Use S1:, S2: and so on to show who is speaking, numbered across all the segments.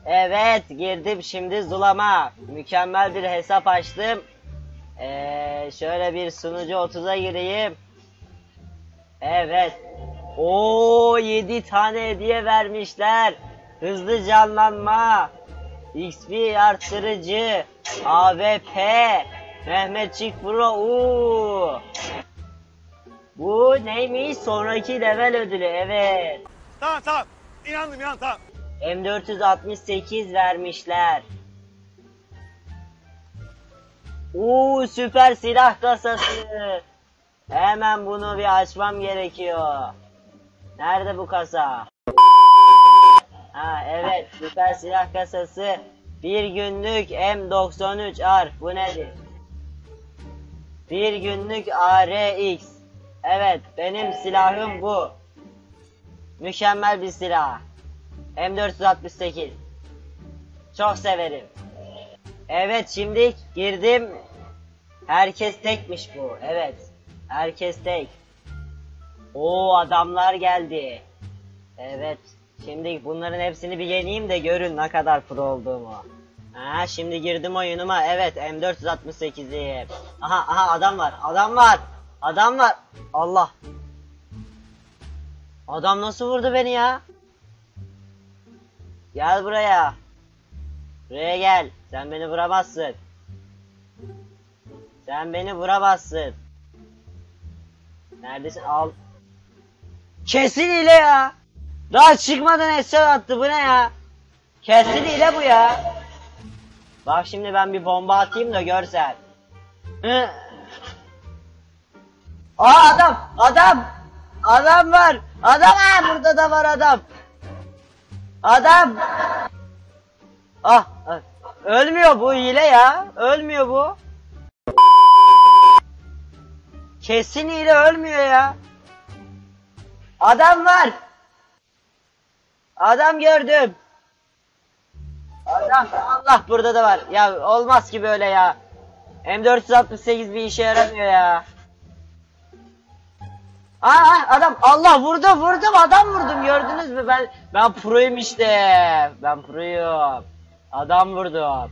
S1: Evet, girdim şimdi Zula'ma. Mükemmel bir hesap açtım. Şöyle bir sunucu 30'a gireyim. Evet. 7 tane hediye vermişler. Hızlı canlanma, XP arttırıcı, AWP, Mehmetçik Pro. Bu neymiş? Sonraki level ödülü. Evet.
S2: Tamam. İnandım tamam.
S1: M468 vermişler. Süper silah kasası. Hemen bunu bir açmam gerekiyor. Nerede bu kasa? Evet, süper silah kasası. Bir günlük M93R. Bu nedir? Bir günlük ARX. Evet, benim silahım bu. Mükemmel bir silah. M468. Çok severim. Evet, şimdi girdim. Herkes tekmiş bu. Evet. Herkes tek. Adamlar geldi. Evet. Şimdi bunların hepsini bir yeneyim de görün ne kadar pro olduğumu. Şimdi girdim oyunuma. Evet, M468'im. Aha adam var. Allah. Adam nasıl vurdu beni ya? Gel buraya. Buraya gel. Sen beni vuramazsın. Neredesin? Al. Kesin hile ya. Daha çıkmadan headshot attı. Bu ne ya? Kesin hile bu ya. Bak şimdi ben bir bomba atayım da görsen. Adam var. Burada da var adam. Ölmüyor bu hile ya. Ölmüyor bu. Kesin hile, ölmüyor ya. Adam var. Adam gördüm. Allah, burada da var. Ya olmaz ki böyle ya. M468 bir işe yaramıyor ya. Adam, Allah, vurdum adam vurdum, gördünüz mü? Ben proyum işte. Ben proyum. Adam vurdum.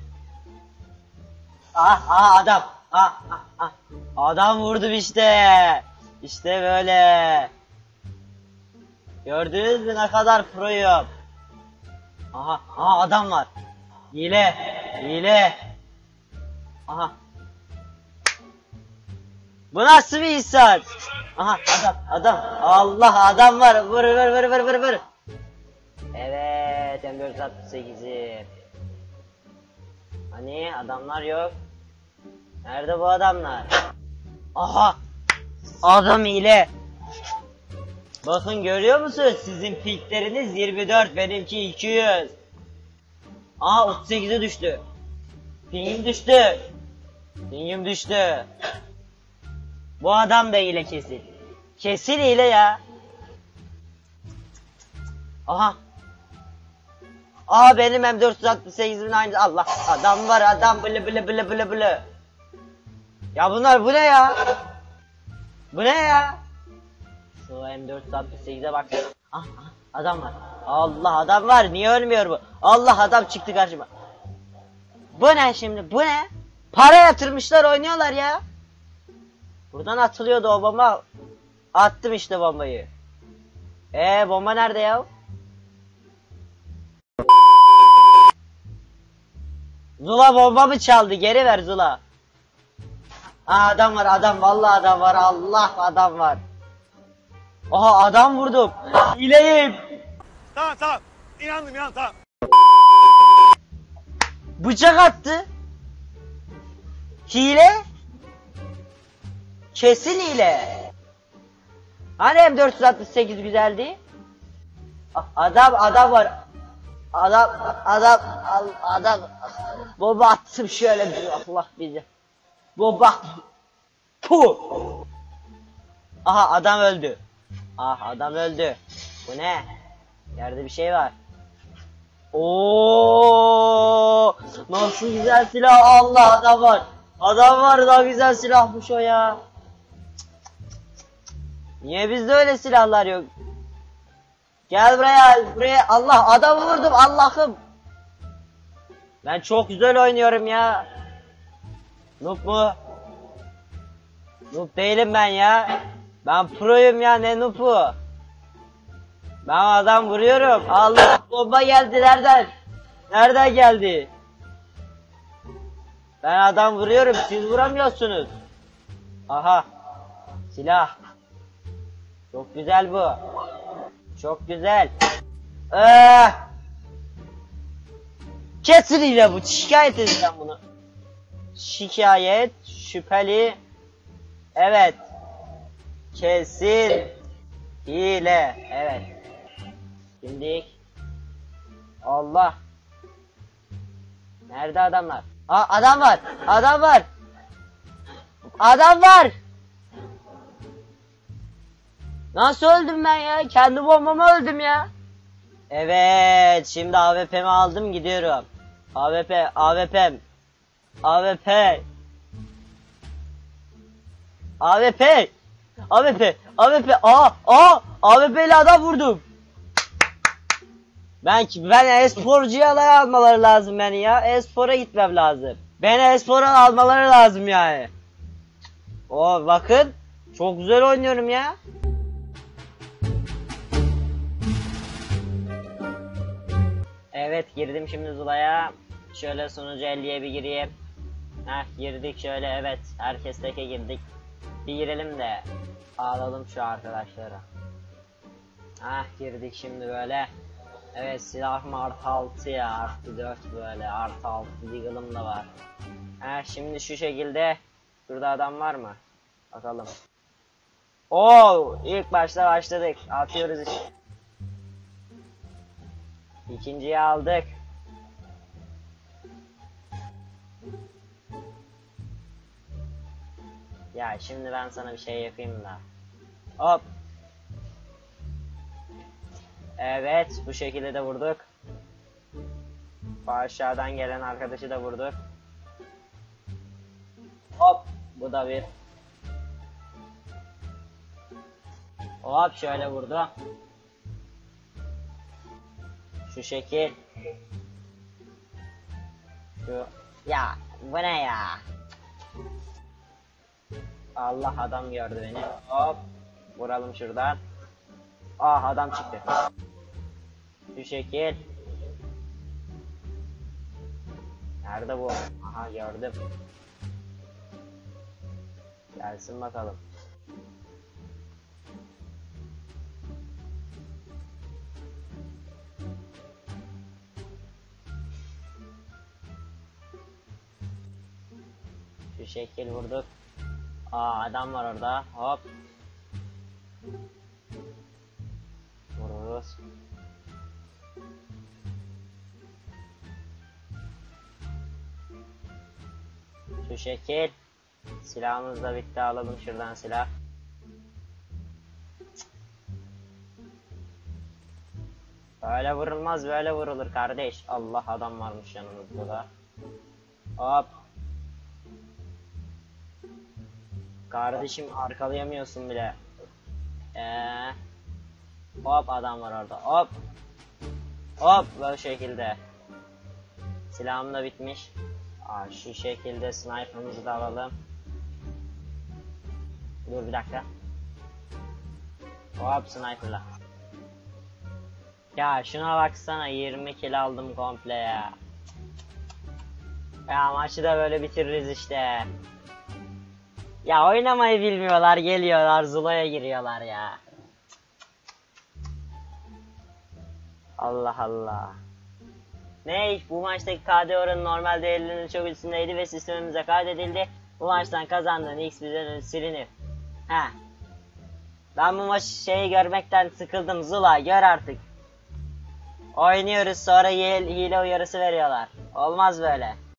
S1: Adam. Adam vurdum işte. İşte böyle. Gördünüz mü ne kadar proyum? Adam var. Hile. Bu nasıl bir insan? Adam. Allah, adam var. Vur. Evet, M468'i. Hani adamlar yok. Nerede bu adamlar? Adam hile. Bakın, görüyor musunuz? Sizin pikleriniz 24, benimki 200. 38'e düştü. Pingim düştü. Bu adam da hile kesin. Kesin hile ya. Benim M468'imin aynı. Allah, adam var, adam bile. Ya bunlar, bu ne ya? Şu M468'e bak. Adam var. Allah, adam var. Niye ölmüyor bu? Allah, adam çıktı karşıma. Bu ne şimdi? Bu ne? Para yatırmışlar, oynuyorlar ya. Buradan atılıyordu o bomba. Attım işte bombayı. Bomba nerede ya? Zula bomba mı çaldı? Geri ver Zula. Adam var, adam. Vallahi adam var. Allah, adam var. Adam vurdum. Hileyim.
S2: Tamam. İnandım tamam.
S1: Bıçak attı. Hile. Kesin hile. Hani M468 güzeldi? Adam var. Adam. Bomba attım şöyle bir. Allah bizi. Bomba. Puh. Adam öldü. Adam öldü. Bu ne? Yerde bir şey var. Nasıl güzel silah. Allah, adam var. Daha güzel silahmış o ya. Niye bizde öyle silahlar yok? Gel buraya. Allah, adamı vurdum, Allah'ım. Ben çok güzel oynuyorum ya. Noob mu? Noob değilim ben ya. Ben proyum ya, ne noob'u? Ben adam vuruyorum. Allah, bomba geldi nereden? Nereden geldi? Ben adam vuruyorum, siz vuramıyorsunuz. Aha. Silah. Çok güzel bu. Çok güzel. Kesin hile bu. Şikayet edeceğim bunu. Şikayet. Şüpheli. Evet. Kesin hile. Evet. Şimdi. Allah. Nerede adamlar? Aa, adam var. Adam var. Adam var. Nasıl öldüm ben ya? Kendi bombama öldüm ya. Evet, şimdi AWP'mi aldım, gidiyorum. AWP'm. AWP. AWP ile adam vurdum. Ben e-sporcuya almaları lazım beni ya. E-spora gitmem lazım. Beni e-spora almaları lazım yani. Bakın, çok güzel oynuyorum ya. Evet, girdim şimdi Zula'ya. Şöyle sunucu 50'ye bir gireyim. Girdik şöyle, evet. Herkes teke girdik. Bir girelim de alalım şu arkadaşları. Girdik şimdi böyle. Evet, silahım artı 6 ya, artı 4 böyle, artı 6 deagle'ım da var. Şimdi şu şekilde. Şurada adam var mı? Bakalım. İlk başta başladık. Atıyoruz işte. İkinciyi aldık. Ya şimdi ben sana bir şey yapayım da. Hop. Evet, bu şekilde de vurduk. Aşağıdan gelen arkadaşı da vurduk. Hop, bu da bir. Hop, şöyle vurdu. Şu şekil. Ya bu ne ya? Allah, adam gördü beni. Hop, vuralım şuradan. Adam çıktı. Şu şekil. Nerede bu? Aha, gördüm. Gelsin bakalım. Şu şekil vurduk. Adam var orada. Hop. Vururuz. Şu şekil. Silahımız da bitti, alalım şuradan silah. Böyle vurulmaz, böyle vurulur kardeş. Allah, adam varmış yanımızda da. Hop. Kardeşim, arkalayamıyorsun bile. Hop, adam var orada. Hop. Hop, böyle şekilde. Silahım da bitmiş. Şu şekilde sniper'ımızı da alalım. Dur bir dakika. Hop, sniper'la. Ya şuna baksana, 20 kill aldım komple ya. Ya maçı da böyle bitiririz işte. Ya oynamayı bilmiyorlar, geliyorlar Zula'ya giriyorlar ya. Allah Allah. Bu maçtaki KD oranı normal değerlerinin çok üstündeydi ve sistemimize kaydedildi. Bu maçtan kazandığın X bizden silinir. Ben bu maçı görmekten sıkıldım Zula, gör artık. Oynuyoruz, sonra hile uyarısı veriyorlar. Olmaz böyle.